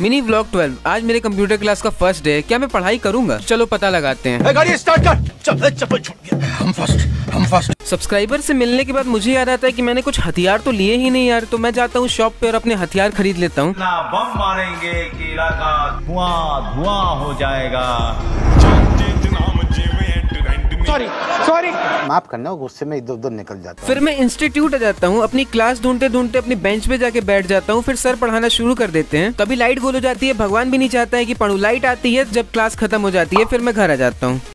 Mini vlog 12। आज मेरे computer class का फर्स्ट डे है। क्या मैं पढ़ाई करूंगा? चलो पता लगाते हैं। गाड़ी स्टार्ट कर। चप्पल छूट गया। हम फर्स्ट। सब्सक्राइबर से मिलने के बाद मुझे याद आता है कि मैंने कुछ हथियार तो लिए ही नहीं यार। तो मैं जाता हूँ शॉप पे और अपने हथियार खरीद लेता हूँ। बम मारेंगे कि इलाका धुआं हो जाएगा। सॉरी माफ करना, गुस्से में इधर उधर निकल जाता। फिर मैं इंस्टीट्यूट आ जाता हूँ। अपनी क्लास ढूंढते ढूंढते अपनी बेंच पे जाके बैठ जाता हूँ। फिर सर पढ़ाना शुरू कर देते हैं। कभी लाइट गोल हो जाती है। भगवान भी नहीं चाहता है कि पढ़ूं। लाइट आती है जब क्लास खत्म हो जाती है। फिर मैं घर आ जाता हूँ।